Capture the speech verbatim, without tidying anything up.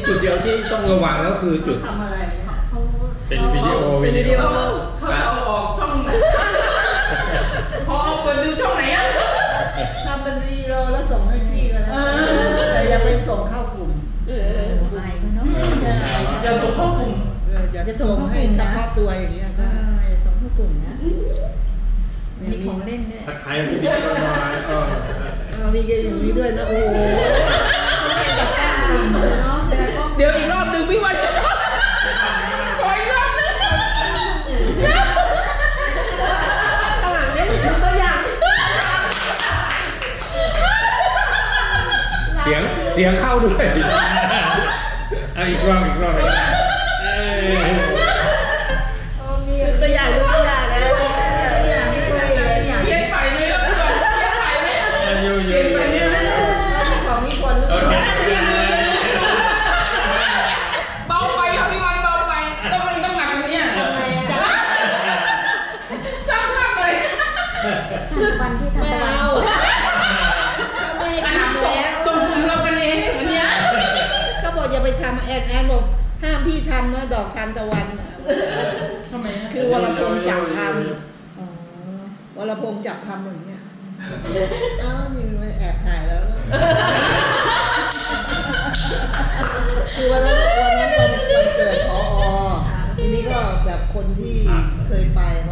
จุดเดียวที่ต้องระวังก็คือจุดทำอะไรเขาเป็นวิดีโอวิดีโอเขาจะเอาออกช่องพอเอาเปิดดูช่องไหนอ่ะทำเป็นวีดีโอแล้วส่งให้พี่กันนะแต่อย่าไปส่งเข้ากลุ่มเออไลน์เขาเนาะอย่าส่งเข้ากลุ่มอย่าส่งให้เฉพาะตัวอย่างเงี้ยก็อย่าส่งเข้ากลุ่มนะมีของเล่นด้วยถ้าใครมีก็มาก็มีกันอย่างนี้ด้วยนะโอ้เดี๋ยวอีกรอบนึงพี่วันขออีกรอบนึงข้างหลังเนี่ยตัวอย่างเสียงเสียงเข้าด้วยเอาอีกรอบอีกรอบมีตัวอย่างดูตัวอย่างนะตัวอย่างไม่เคยเย็นไปไหมครับพี่วันเย็นไปไหมเย็นไปเนี่ยของมีคนหรือเปล่าเบาไปครับพี่วันเบาไปต้องต้องหนักกว่านี้สร้างภาพเลยวันที่ทำไม่เอาอันนี้ส่งส่งกลุ่มเรากันเองวันนี้ก็บอกอย่าไปทำแอนแอนบอกห้ามพี่ทำนะดอกทานตะวันทำไมคือวรพงษ์จับทำวรพงษ์จับทำอย่างเงี้ยเอ้านี่มันแอบถ่ายแล้วคือวันนั้นวันนั้นวันวันเกิดพอทีนี้ก็แบบคนที่เคยไป